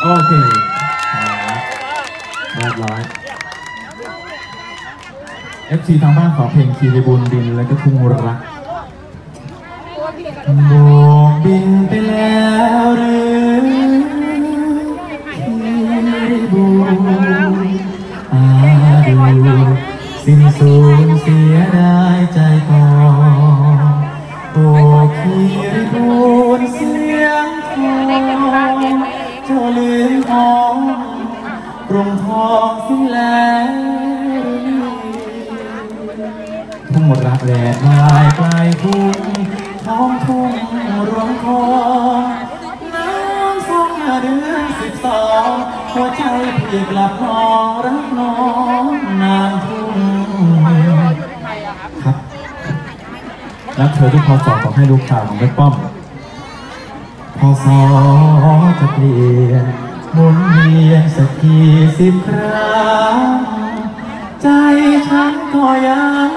โอเคเรียบร้อย FC ทางบ้านขอเพลงคีรีบูนบินและก็ทุ่งรักโบกบินไปแล้วหรือคีรีบูนดูสิ้นสูญเสียได้ใจพอโบกคีรีบูนเสียงทองเจ้าลืมทองกรุงทองสิ้นแล้วทุ่งรักแดดลายปลายทุ่งท้องทุ่งรวงทองน้ำสองเดือน12หัวใจพี่กลับน้องรักน้องนางทุ่งครับรักเธอทุกพอสอบขอให้ลูกข่าวของแม่ป้อมพอสอจะเปลี่ยนหมุนเวียนสักกี่สิบครั้งใจฉันก็ยัง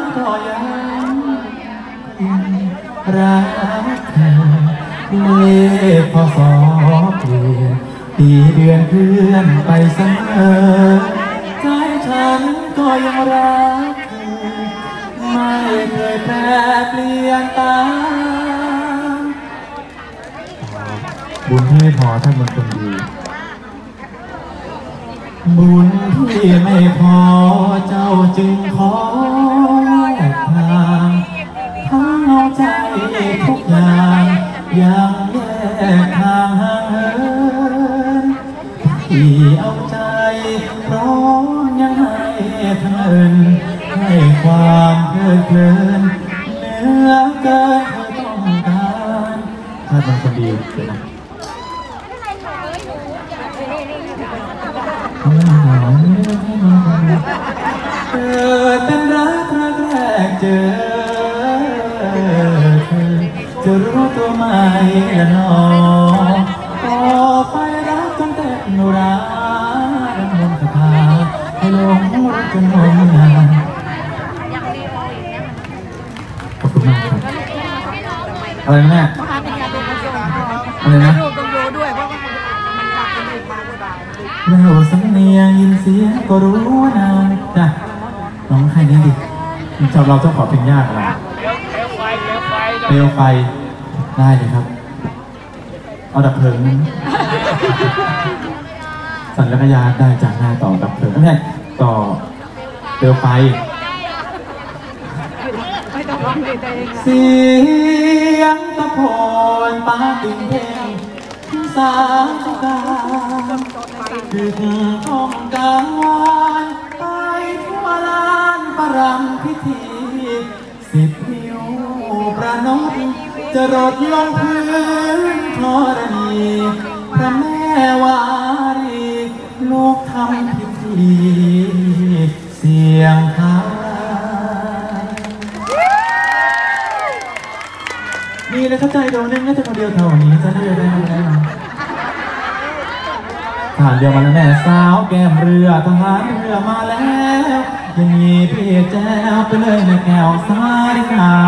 รักเธอเลขพอสอเปลี่ยนปีเดือนเพื่อนไปเสมอใจฉันก็ยังรักเธอไม่เคยแปรเปลี่ยนตามบุญที่พอท่านเป็นคนดีบุญที่ไม่พอเจ้าจึงขอแยกทางทั้งเอาใจทุกอย่างยังแยกทางห่างเหินที่เอาใจพร้อมยังให้ทั้งเอิญให้ความเพลิดเพลินเหนือเกินเธอต้องการถ้าเป็นคนดีเลยนะเกิดเป็นรักแรกเจอเธอจะรู้ตัวไหมละน้องต่อไปรักจนเต็มราดังมนต์คาถาให้หลงรักจนหมดนานขอบคุณมากครับอะไรนะแม่อะไรนะแล้วสำเนียงยินเสียงก็รู้นานจ้ะน้องให้นี้ดิเราต้องขอเพลงยากอะไรเปลวไฟได้เลยครับเอาดับเพลิงสัญลักษณ์ยาได้จากหน้าต่อดับเพลิงไม่ใช่ต่อเปลวไฟเสียงตะโพนปาติงเพลงสาวสกาดึกท้องกลางวันไปทั่วลานประรำพิธี10 นิ้วประนมจะรดลงพื้นธรณีพระแม่วารีลูกทำพิธีเสียงทายนี่เลยเข้าใจโดนนึงน่าจะคนเดียวเท่านี้จะได้ได้ทหารเรือมาแล้วแม่สาวแก้มเรือทหารเรือมาแล้วยังมีพี่แจ้วไปเลยในแก้วสาริกา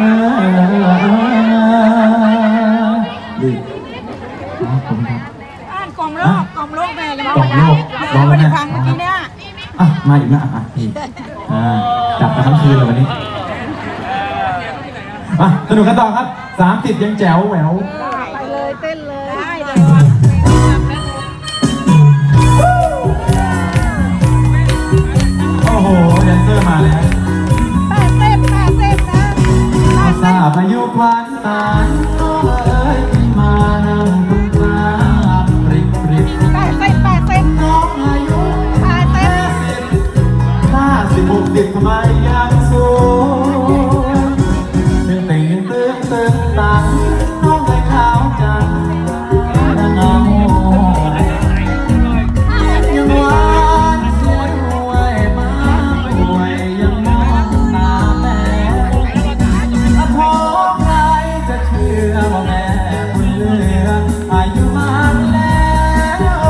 ดีขอบคุณครับกล่อมโลกแม่เลยกล่อมโลกร้องแล้วแม่ฟังเมื่อกี้เนี่ยมาอีกนะพี่จับมาทั้งคืนเลยวันนี้สนุกกันต่อครับ30ยังแจ๋วแหววไปเลยเต้นเลยได้เลยโอ้โหแดนเซอร์มาแล้วแปดเต้นนะทราบอายุควันตาน้องเอ๋ยมานั่งตรงกลางปริบแปดเต้นน้องอายุ50 60ทำไมยังสวยตึงตังน้องได้ขาวจังนางเอายังหวานเสียด้วยมาป่วยยังมองหน้าแม่ขอใครจะเชื่อว่าแม่คุณเหลืออายุมากแล้ว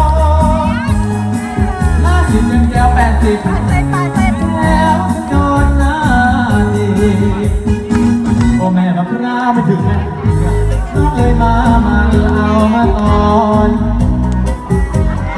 50ยังแก้ว80แล้วจนหน้าดีโอ้แม่กับพระไม่ถึงนะน้องเลยมาเอามาตอน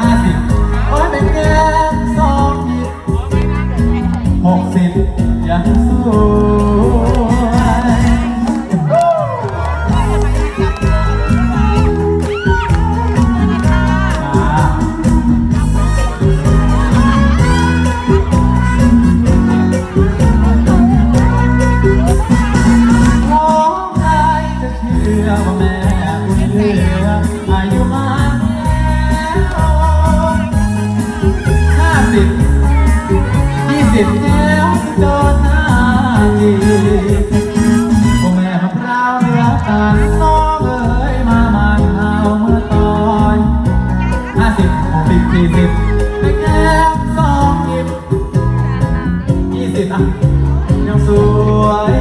50 60 40ไม่แก้ม2 หยิบ20อ่ะยังสวย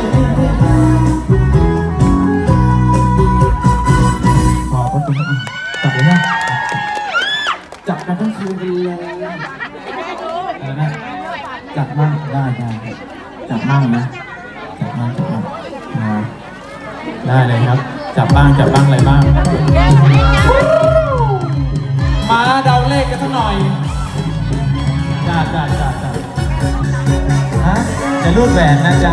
ขอประตูจับเลยนะจับกันทั้งคืนเลยนะจับมั่งได้จับมั่งนะจับมั่งได้เลยครับจับบ้างอะไรบ้างมาเดาเลขกันสักหน่อยจ้าฮะจะรูดแหวนนะจ๊ะ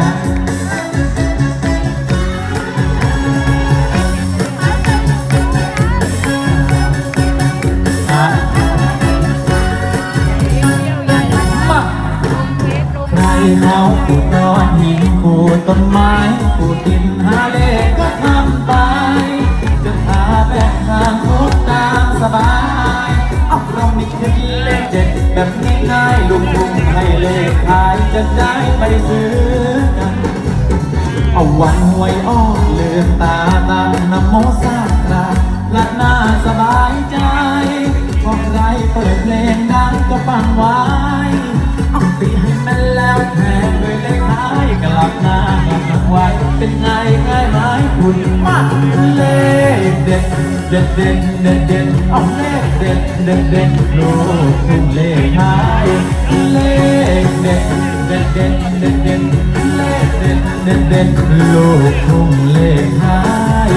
เขาปลูกต้นหินปลูกต้นไม้ปลูกดินหาเลขก็ทำไปจะหาแบ่งทางทุกตามสบายเอาเราไม่คิดเลขเด็ดแบบง่ายๆลุงให้เลขขายจะได้ไปซื้อกันเอาวันหวยออกเลืมตาตั้งนะโมสามคราลัดหน้าสบายใจพอใครเปิดเพลงดังก็ฟังไว้ตีให้มันแล้วแทนด้วยเลขท้ายกลับหน้ากลับไว้เป็นไงง่ายไหมคุณมาเลขเด็ดเอาเลขเด็ดลูกทุ่งเลขท้ายเลขเด็ดเลขเด็ดลูกทุ่งเลขท้าย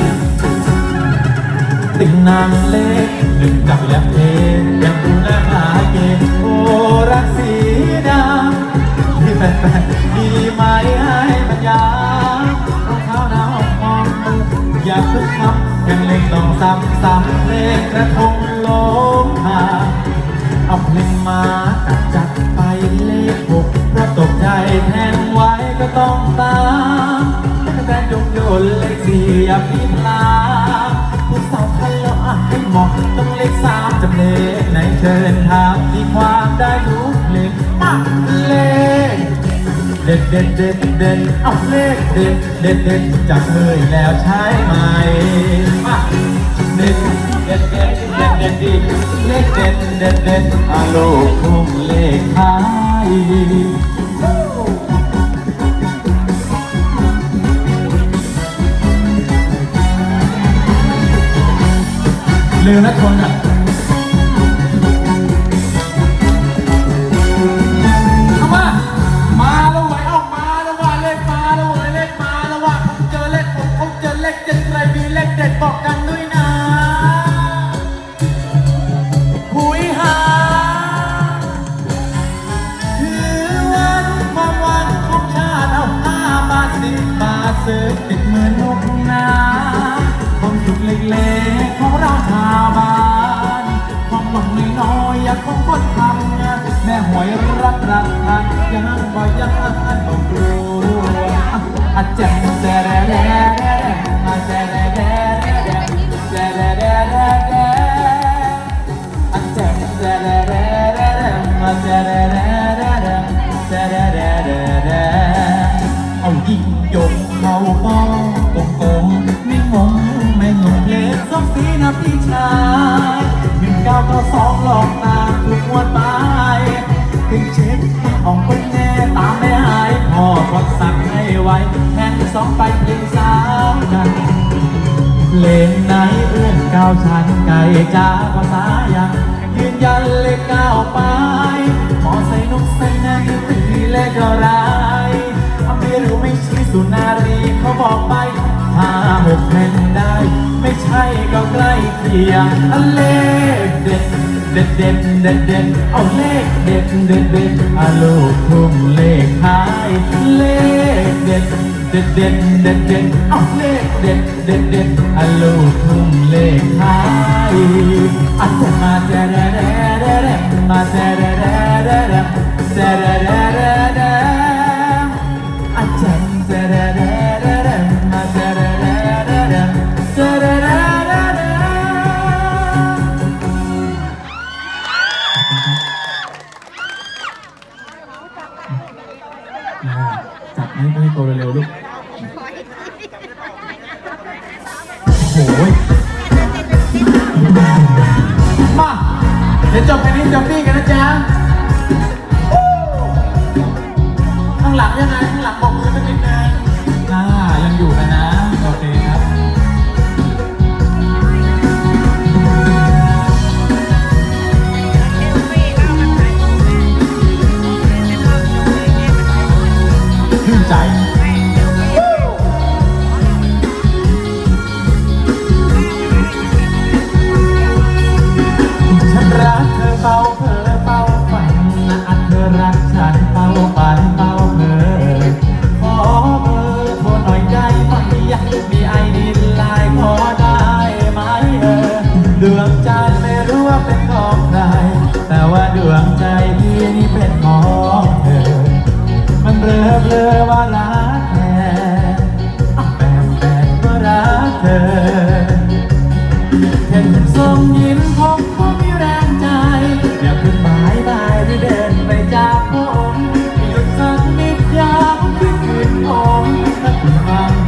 ติ่งนางเลขหนึ่งจับแล้วเพยังดูหน้าหาเกณฑ์โอ้รักสีดำที่แฟนดีไหมให้มันยารองเท้าหน้าห้องมองมืออย่าคึกคักแข่งเล่นต้องซ้ำเลขกระทงลงหาเอาเพลงมาจัดไปเลข6เพราะตกใจแทงไว้ก็ต้องตามแต่ยกโยนเลข4อย่าพิมพ์ลาผู้สาวคันแล้วให้เหมาะต้องเลข3จำเลขไหนเชิญถามที่ความได้ทุกเลขมาเลขเด็ดเอาเลขเด็ดจับเลยแล้วใช้ไหมมาเด็ดดีเลขเด็ดอาโลกทุ่งเลขท้ายลืมนะคนอ่ะเอามาแล้วไหวออกมาแล้วว่าเลขมาแล้วว่าเลขมาแล้วว่าผมเจอเลขผมเจอเลขเจ็ดใครมีเลขเด็ดบอกกันด้วยนะหุยหาคือความหวังของชาติเอา5 บาท10 บาทซื้อติดมือลูกน้ำความสุขเล็กๆของเราชาวบ้านความหวังน้อยๆอยากของคนทำงานแม่หวยรักทันยังบ่ยังต้องกลัวอาจารย์แด่อาจารย์แด่อาจารย์แด่อาจารย์เอายิงยกเข้าป้องโกงไม่งงเลข2 สีนะพี่ชาย1992หลอกตาถูกงวดไปถึงเช็คออกเป็นแน่ตามไม่หายพ่อก็สั่งให้ไว้แทง2 ไปเพลง3กันเลนไหนเอื้อน9 ชั้นไก่จ้าภาษายังยืนยันเลข9 ไปหมอใส่นกใส่นาตีเลขอะไรไม่รู้ไม่ชี้สุนารีเขาบอกไป5 6แผ่นได้ไม่ใช่ก็ใกล้เคียงเลขเด็ดเอาเลขเด็ดอาลูกทุ่งเลขท้ายเลขเด็ดเอาเลขเด็ดอาลูกทุ่งเลขท้ายอาจจะมาแด่มาแด่อาจารย์จับให้ตัวเร็วๆลูกโอ้ยดี๋ยวจบแค่นี้เซลฟี่กันนะจ๊ะข้างหลังยังไงข้างหลังบอกมือสักนิดนึงยังอยู่กันนะโอเคครับชื่นใจฉันรักเธอเฝ้าเพ้อเฝ้าฝันนะอันเธอรักฉันเฝ้าฝันเฝ้าเพ้อขอเบอร์โทรหน่อยได้ไหมมีไอดีไลน์ขอได้ไหมดวงใจไม่รู้ว่าเป็นของใครแต่ว่าดวงใจพี่นี่เป็นของเธอมันเบลอว่ารักแท้แบบว่ารักเธอเห็นส่งยิ้มผมก็มีแรงใจอยากขึ้นบายบายหรือเดินไปจากผมหยุดสักนิดอยากขึ้นคืนผมถ้าคุณฟัง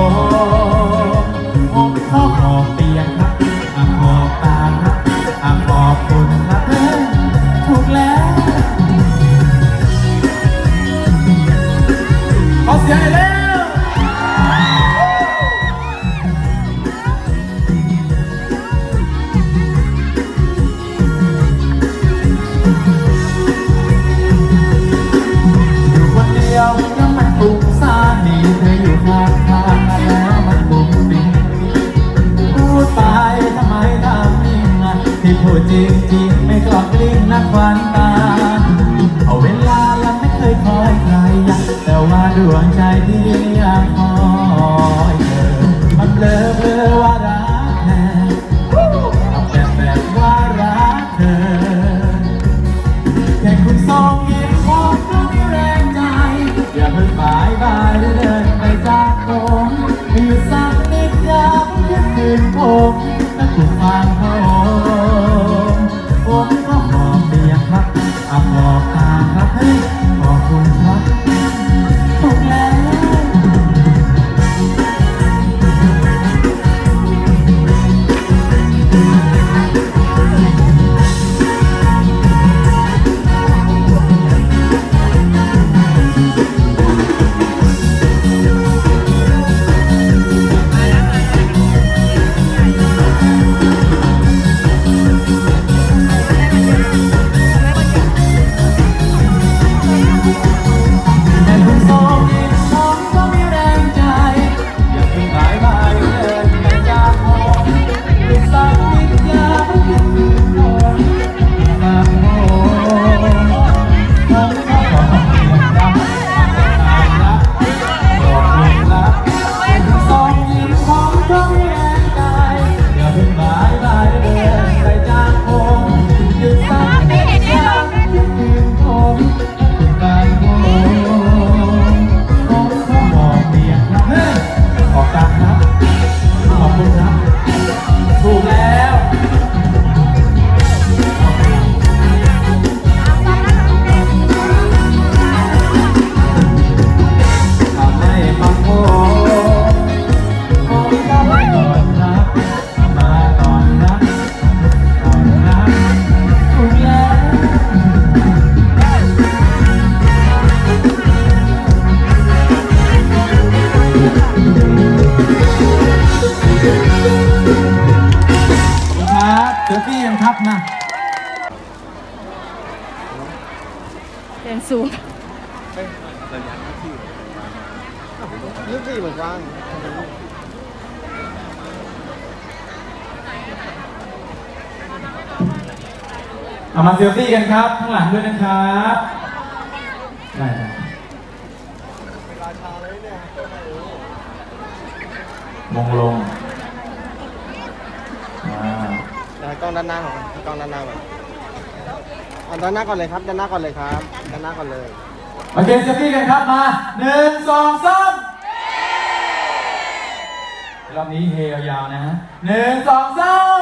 ผมขอขอบเตียงครับขอบตาครับขอบคุณครับถูกแล้วขอเสียงหน่อยเร็วอยู่คนเดียวยังมันฟุ้งซ่านนี่เธออยู่ข้างทางแล้วมันบุ้งบิ้งพูดไปทำไมทำนิ่งที่พูดจริงไม่กลอกกลิ้งนักควันตาเอาเวลายังไม่เคยคอยใครแต่ว่าดวงใจที่ยังคอยเธอมันเบลอว่ารักแท้เอาแบบว่ารักเธอแค่คุณส่งยิ้มผมก็มีแรงใจอย่าเพิ่งบายบายหรือเดินไปจากผมอยู่สักนิดอย่าเพิ่งคืนผมถ้าคุณฟังผมก็ขอบเตียงครับขอบตาครับขอบคุณครับถูกแล้วเซลฟี่กันครับมาเรียนสูงยี่สิบเหมือนกันเอามาเซลฟี่กันครับข้างหลังด้วยนะครับได้มงลงกล้องด้านหน้าของกล้องด้านหน้าก่อนด้านหน้าก่อนเลยครับด้านหน้าก่อนเลยครับด้านหน้าก่อนเลยโอเคเซลฟี่กันครับมา1 2 3รอบนี้เฮยาวๆนะ1 2 3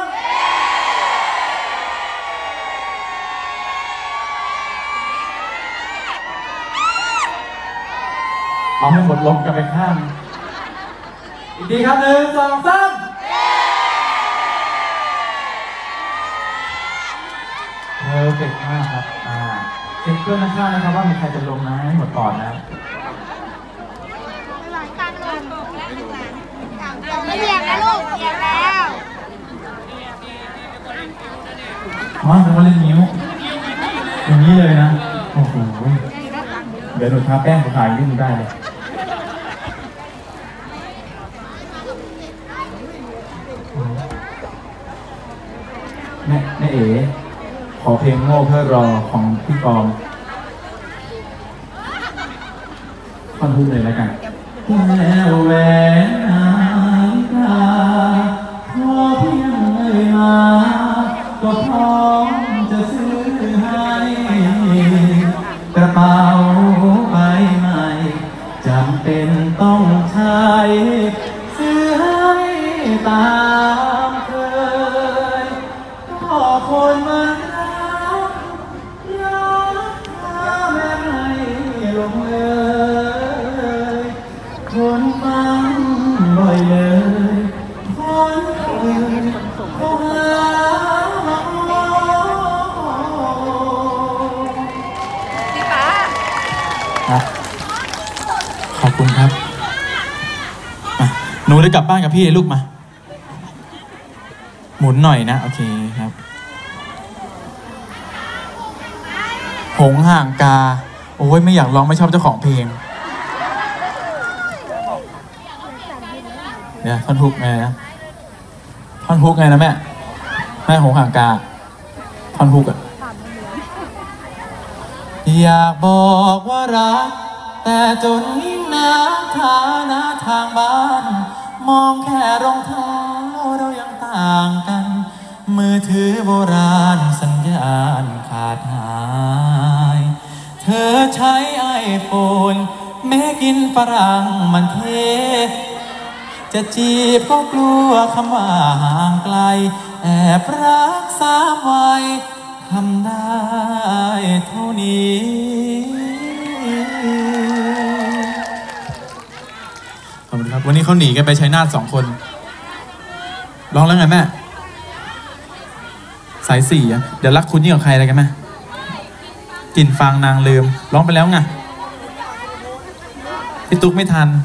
เอาให้หมดลมกันไปข้างอีกทีครับ1 2 3 อเก่งมากครับเช็คเพื่อนข้างๆนะครับว่ามีใครจะลงนะให้หมดก่อนนะไม่เรียกนะลูกเรียกแล้วว่าจะมาเล่นนิ้วอย่างนี้เลยนะโอ้โหเดี๋ยวหนูทาแป้งขายยิ่งได้เลยแม่เอ๋ขอเพลงโง่เพื่อรอของพี่กองท่อนพูดเลยแล้วกันแล้วแหวนนาฬิกาพอเพียงเลยมาก็พร้อมจะซื้อให้กระเป๋าใบใหม่จำเป็นต้องใช้ซื้อให้ตามเคยก็คนมารักแม่ไม่ลงเลยคนฟังบ่อยเลยคนอื่นเขาหาครับขอบคุณครับหนูเลยกลับบ้านกับพี่ลูกมาหมุนหน่อยนะโอเคครับหงห่างกาโอ้ยไม่อยากร้องไม่ชอบเจ้าของเพลงเดี๋ยวท่อนฮุกไงนะท่อนฮุกไงนะแม่หงห่างกาท่อนฮุกอะอยากบอกว่ารักแต่จนนิ่งน้ำฐานะทางบ้านมองแค่รองเท้าเรายังต่างกันมือถือโบราณสัญญาณขาดหายเธอใช้ไอโฟนแม้กินฝรั่งมันเทจะจีบก็กลัวคำว่าห่างไกลแอบรักสามวัยทำได้เท่านี้ขอบคุณครับวันนี้เขาหนีกันไปชัยนาท2 คนร้องแล้วไงแม่สาย4อ่ะเดี๋ยวรักคุณยิ่งกว่าใครอะไรกันแม่กลิ่นฟางนางลืมร้องไปแล้วไงพี่ตุ๊กไม่ทัน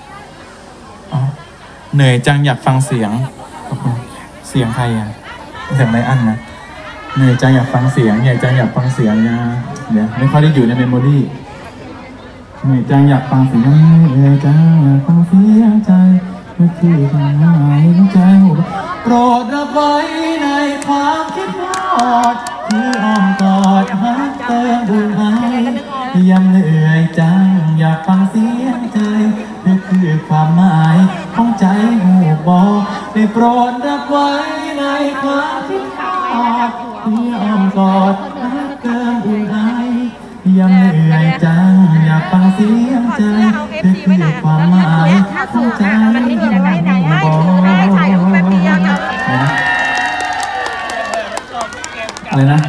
เหนื่อยจังอยากฟังเสียงเสียงใครอ่ะเสียงไรอันนะเหนื่อยจังอยากฟังเสียงเหนื่อยจังอยากฟังเสียงนะเดี๋ยวไม่ค่อยได้อยู่ในเมมโมรี่เหนื่อยจังอยากฟังเสียงเหนื่อยจังอยากฟังเสียงใจเมื่อที่ทำหายใจหัวโปรดรับไว้ในความคิดทอดที่อ้อมกอดฮักเติมบุญให้ยังเหนื่อยจังอยากฟังเสียงใจนี่คือความหมายของใจหูบอกได้โปรดรับไว้ในความคิดทอดที่อ้อมกอดฮักเติมบุญให้ยังเหนื่อยจังอยากฟังเสียงใจนี่คือความหมายของใจหูบอกอะไรนะ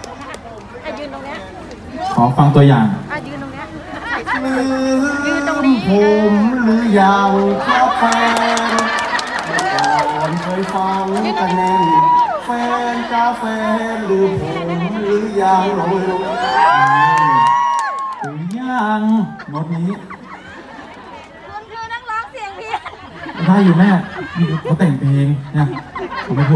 ขอฟังตัวอย่างยืนตรงนี้ยืนตรงนี้ผมหรือยาวข้าแฟนก่อนเคยฟังกันแน่นแฟนกาแฟหรือผมหรือยาวหรือย่างโน้ตนี้คุณคือนักร้องเสียงเพี้ยนได้อยู่แม่เขาแต่งเพลงนะผมไม่พูด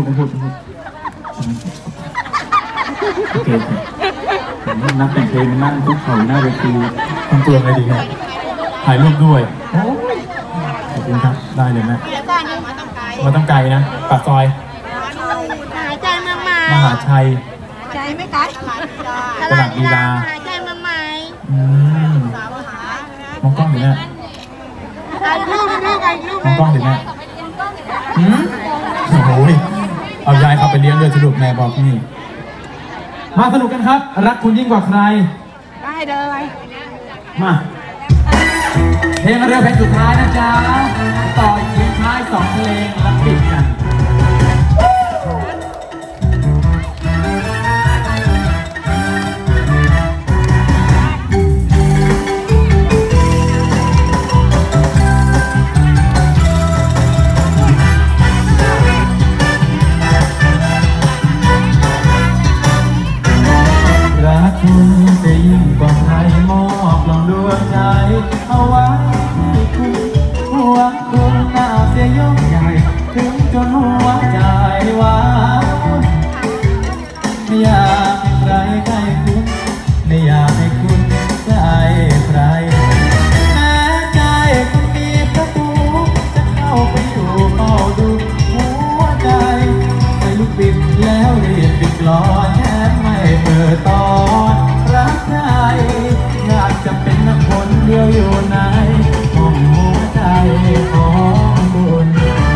โอเคนักแต่งเพลงนั่งคุกเข่าหน้าเวทีทำตัวไงดีครับถ่ายรูปด้วยขอบคุณครับได้เลยแม่มาต้องไกลนะปากซอยหายใจมาใหม่มหาชัยใจไม่ไกลตลาดลีลาหายใจมาใหม่มองกล้องดิแม่ลูกมองกล้องดิแม่โอ้โหเอายายเขาไปเลี้ยงด้วยสนุกแม่บอกนี่มาสนุกกันครับรักคุณยิ่งกว่าใครได้เลยมาเพลงเร็วเพลงสุดท้ายนะจ๊ะต่ออีกทีท้าย2 เพลงแล้วปิดกันใครใกล้คุณไม่อยากให้คุณใกล้ใครแม้ใจคุณมีประตูจะเข้าไปอยู่เฝ้าดูหัวใจไม่ลุกปิดแล้วรีบปิดกลอนแทบไม่เปิดตอนรักใครอยากจะเป็นคนเดียวอยู่ในห้องหัวใจของคุณ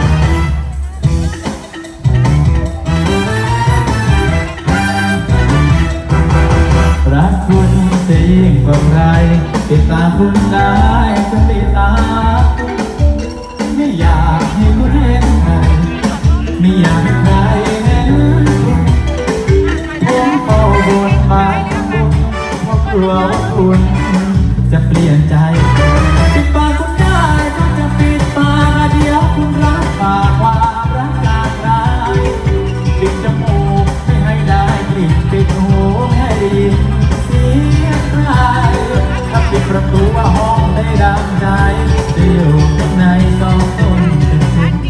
รักคุณจะยิ่งกว่าใครติดตามคุณได้จะติดตามคุณไม่อยากให้คุณเห็นใครไม่อยากให้ใครเห็นคุณผมเฝ้าบนบานคุณเพราะกลัวว่าคุณจะเปลี่ยนใจปิดปากคุณได้ก็จะปิดปากเดียวคุณรับปากความรักจากใครปิดจมูกไม่ให้ได้กลิ่นปิดหูไม่ให้ได้ยินเสียงใครถ้าปิดประตูว่าห้องได้ดังใจจะอยู่ข้างในสองคนเป็นสิ่ง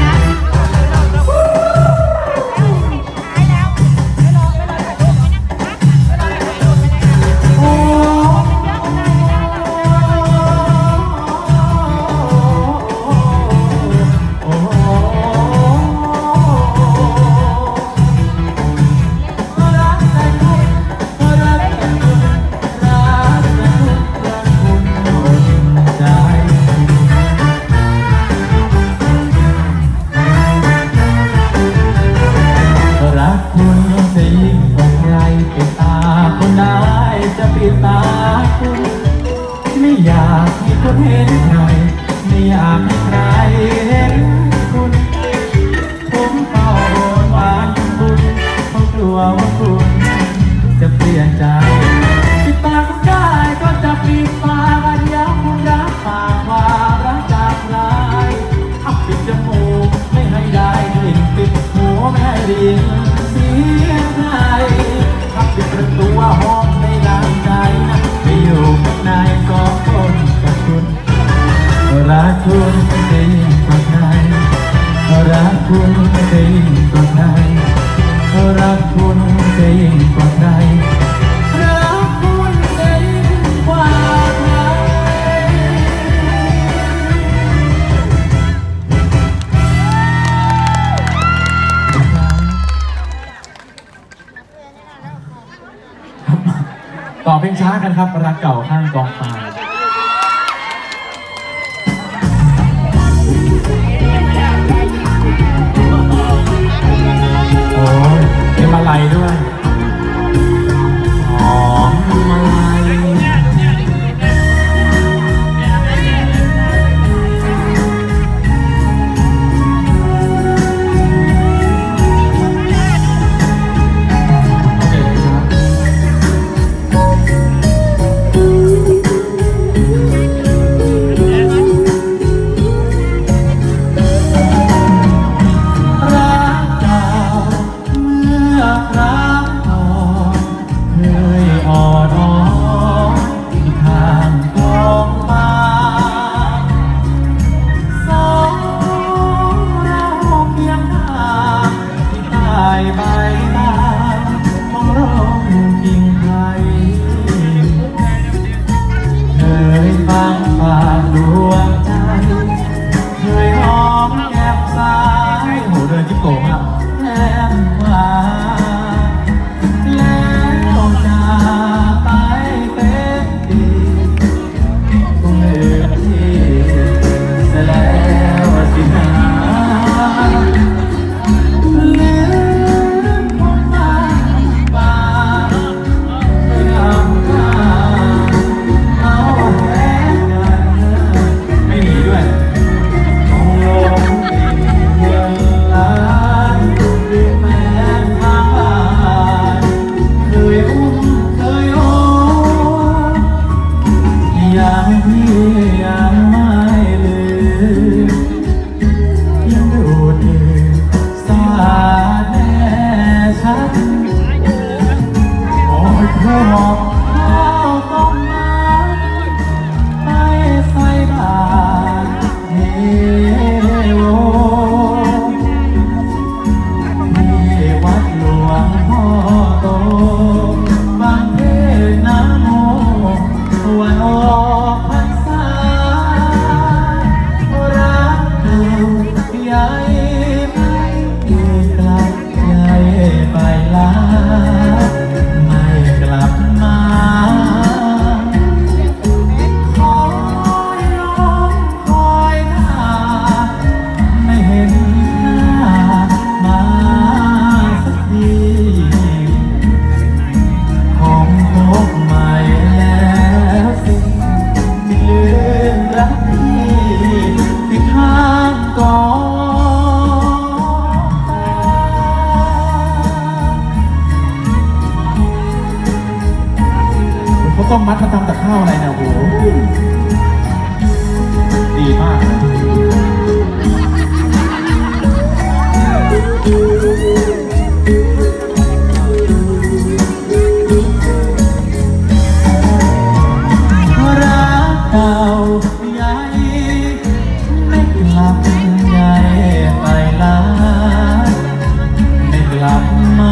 ไม่อยากให้คนเห็นใครไม่อยากให้ใครเห็นคุณผมเฝ้าโอนวานคุณเพราะกลัวว่าคุณจะเปลี่ยนใจปิดปากคุณได้ก็จะปิดปากเดียวคุณรับปากความรักจากใครปิดจมูกไม่ให้ได้กลิ่นปิดหูไม่ให้ได้ยินเสียงใครปิดประตูว่าห้องไม่ดังใจนะไปอยู่ข้างในก็คนกับคุณรักคุณจะยิ่งกว่าใครรักคุณจะยิ่งกว่าใครรักคุณจะยิ่งกว่าใครรักคุณจะยิ่งกว่าใครต่อเพลงช้ากันครับรักเก่าข้างกองฟางโอ้ยมีมาลัยด้วยหอมมาลัยรักส้มมัดมาทำจากข้าวอะไรเนี่ยโอ้โหดีมากเลยรักเก่าใหญ่ไม่กลับใหญ่ไปลาไม่กลับมา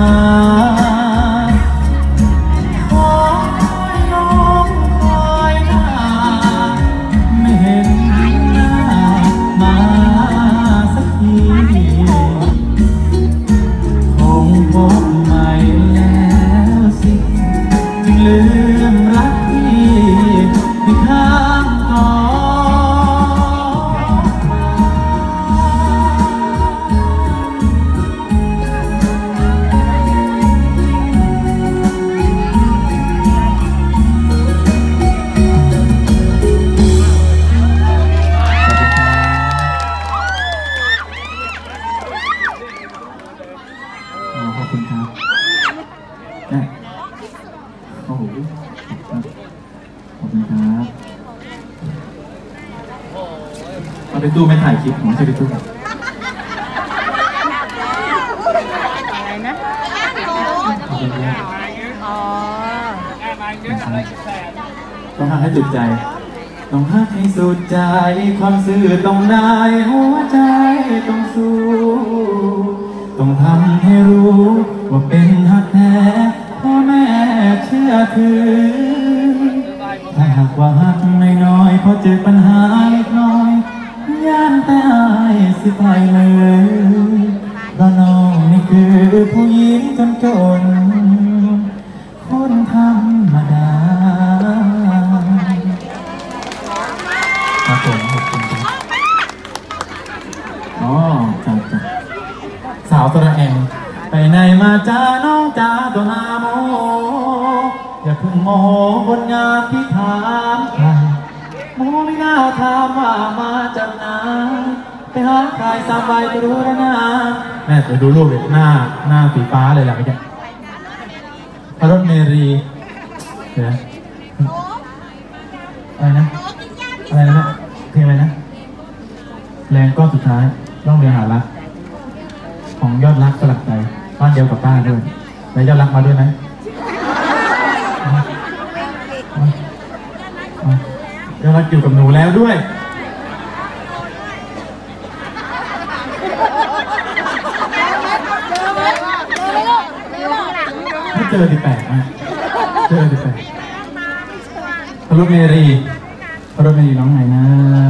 ลืมรักที่ข้างคอขอบคุณครับโอ้โหขอบคุณครับเอาไปตู้ไม่ถ่ายคลิปผมจะไปตู้อะไรนะอ๋อต้องหักให้สุดใจต้องหักให้สุดใจความซื่อต้องได้หัวใจต้องสู้ต้องทำให้รู้ว่าเป็นหักแท้พ่อแม่เชื่อถือถ้าหากว่าหักไม่น้อยพอเจอปัญหาเล็กน้อยย่านแต่อายสิไปเลยเพราะน้องนี่คือผู้หญิงจนคนธรรมดาครับผมขอบคุณครับอ๋อจังสาวตัวแองไปไหนมาจ้าน้องจ้าตัวนาโมอย่าเพิ่งโมโหคนงามที่ถามใครโมไม่น่าถามว่ามาจากไหนไปหาใครสบายจะรู้แล้วนะแม่จะดูรูปเลยหน้าสีฟ้าเลยแหละไม่ใช่พระรถเมรีเดี๋ยวอะไรนะอะไรนะเพลงอะไรนะแรงก้อนสุดท้ายร่องเรือหารักของยอดรักสลักใจบ้านเดียวกับป้าด้วยแล้วยอดรักมาด้วยไหมยอดรักอยู่กับหนูแล้วด้วยถ้าเจอดิแปลกมากเจอดิแปลกพระรถเมรีร้องไงนะ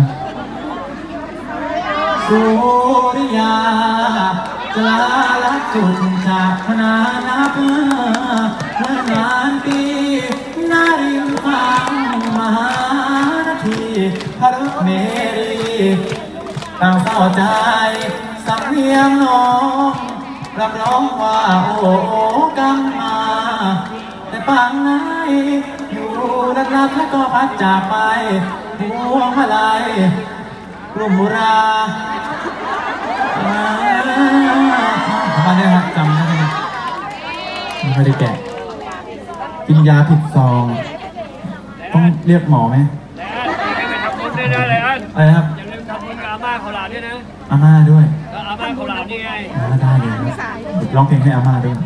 สุริยาจลาลักจุดจากพนานาเพื่อนานปีนาริมฟังมหานาทีพระรถเมรีต่างเศร้าใจสำเนียงน้องรับร้องว่าโอ้กังมาแต่ปางไหนอยู่รักแล้วก็พัดจากไปพวงมาลัยกลุ่มบุรามาเนี่ยครับจำได้ไหมไม่ได้แกะกินยาผิดซองต้องเรียกหมอไหมอะไรครับอย่าลืมทำบุญกับอาม่าของหลานด้วยนะอาม่าด้วยอาม่าของหลานนี่ไงได้เลยร้องเพลงให้อาม่าด้วย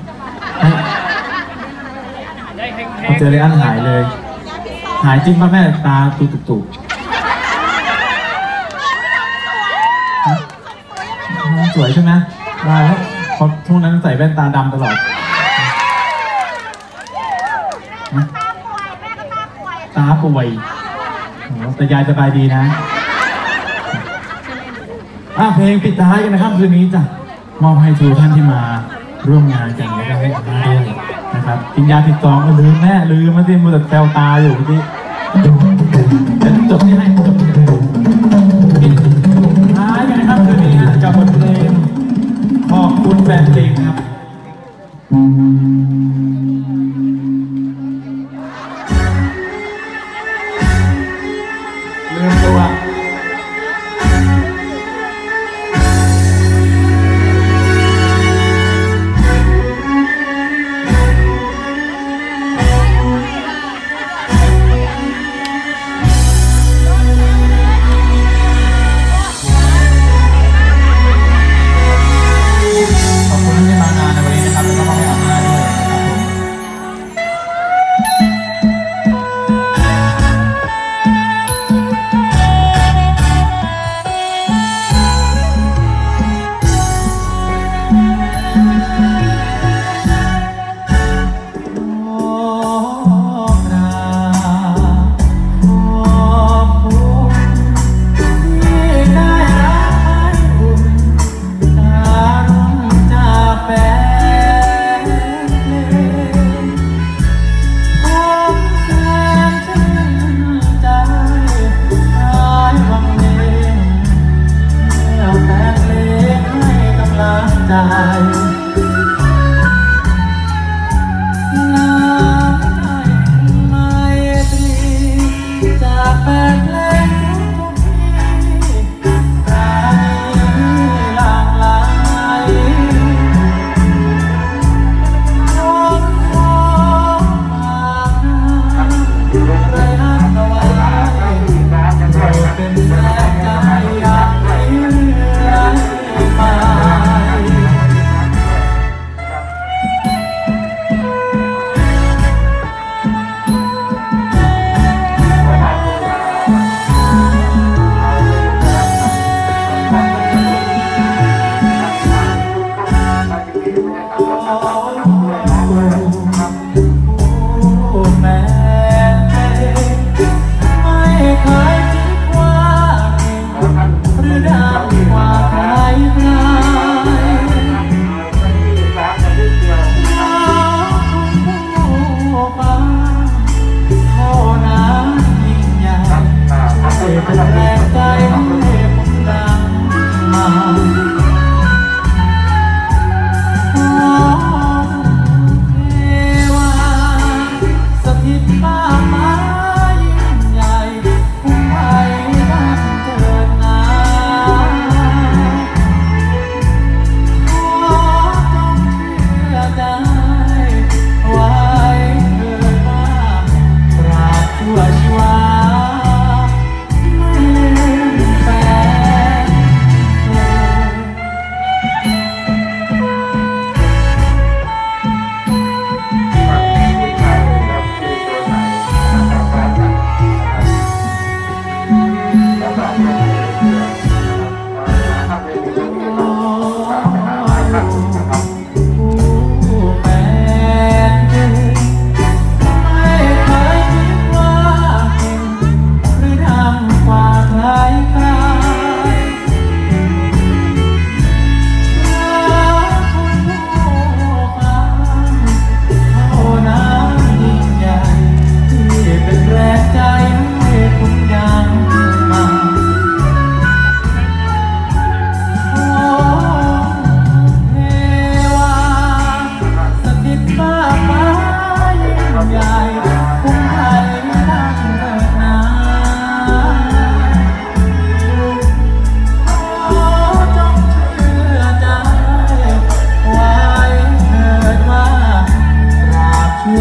เจอเลยอันหายเลยหายจริงป่ะแม่ตาตุ่สวยใช่ไหมได้แล้วเพราะช่วงนั้นใส่แว่นตาดำตลอดตาป่วยแต่ยายสบายดีนะเพลงปิดท้ายกันนะครับคืนนี้จ้ะมอบให้ทุกท่านที่มาร่วมงานกันแล้วก็ให้อาม่าด้วยนะครับกินยาผิดซองก็ลืมแม่ลืมมาที่มือแต่แซวตาอยู่ที่จบที่ให้จบท้ายกันนะครับคืนนี้กับบทเพลงขอบคุณแฟนเพลงครับลืมตัว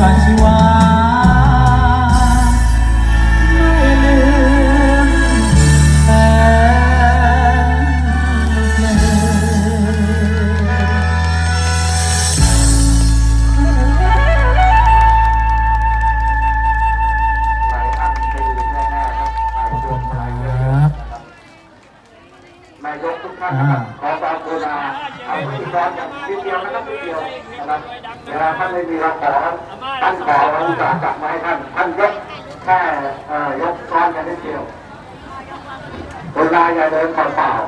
างชีวาไม่ลืมแฟนเพลงขอบคุณครับนายกทุกท่านนะครับขอความกรุณาเอาพิธีกรอย่างนิดเดียวนะครับนิดเดียวนะครับเวลาท่านไม่มีเราขอท่านขอเราอุตส่าห์จัดมาให้ท่านยกแค่ยกซ้อนกันนิดเดียวกรุณาอย่าเดินเปล่า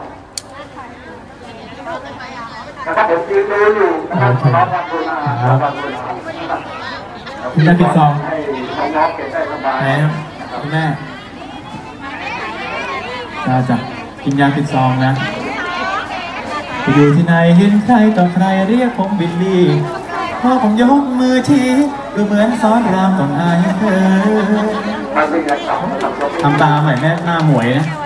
ๆนะครับผมยืนดูอยู่นะครับขอความกรุณาขอความกรุณาคุณแม่ปิดซองให้น้องๆเก็บได้สบายไหนคุณแม่จ้ะกินยาปิดซองนะไปอยู่ที่ไหนเห็นใครต่อใครเรียกผมบิลลี่พ่อผมยกมือชี้ดูเหมือนซ้อนรามต้องอายเธอทำตาใหม่แม่หน้าหมวย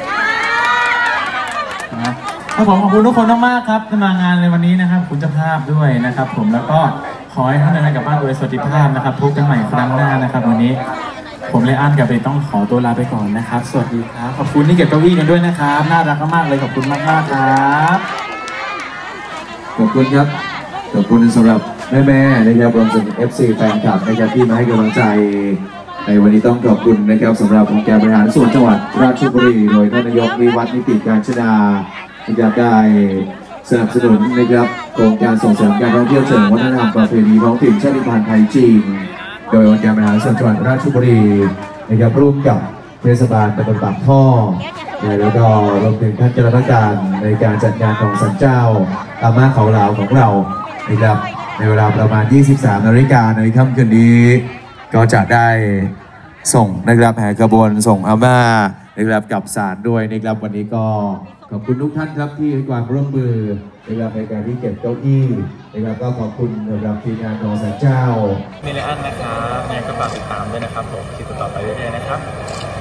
นะครับผมขอบคุณทุกคนมากๆครับที่มางานในวันนี้นะครับคุณเจ้าภาพด้วยนะครับผมแล้วก็ขอให้ท่านเดินทางกลับบ้านโดยสวัสดิภาพนะครับพบกันใหม่ครั้งหน้านะครับวันนี้ผมเลยอั้นกับไปต้องขอตัวลาไปก่อนนะครับสวัสดีครับขอบคุณที่เก็บเก้าอี้กันด้วยนะครับน่ารักมากๆเลยขอบคุณมากๆครับขอบคุณครับขอบคุณสำหรับแม่ๆนะครับรวมถึง FC แฟนคลับนะครับที่มาให้กำลังใจในวันนี้ต้องขอบคุณนะครับสำหรับองค์การบริหารส่วนจังหวัดราชบุรีโดยท่านนายกวิวัฒน์นิติการชนานะครับได้สนับสนุนนะครับโครงการส่งเสริมการท่องเที่ยวเชิงวัฒนธรรมประเพณีท้องถิ่นชาติพันธุ์ไทยจีนโดยองค์การบริหารส่วนจังหวัดราชบุรีนะครับร่วมกับเทศบาลตำบลปากท่อแล้วก็รวมถึงท่านเจ้าหน้าที่การในการจัดงานของศาลเจ้าอาม่าเขาเหลาของเรานะครับในเวลาประมาณ 23 นาฬิกาในค่ำคืนนี้ก็จะได้ส่งนะครับแห่ขบวนส่งอาม่านะครับกับศาลด้วยนะครับวันนี้ก็ขอบคุณทุกท่านครับที่ให้ความร่วมมือนะครับในการที่เก็บเก้าอี้นะครับก็ขอบคุณสำหรับทีมงานของศาลเจ้ามิเลอันนะครับยังไงก็ฝากติดตามด้วยนะครับผมคลิปต่อไปเรื่อยๆนะครับ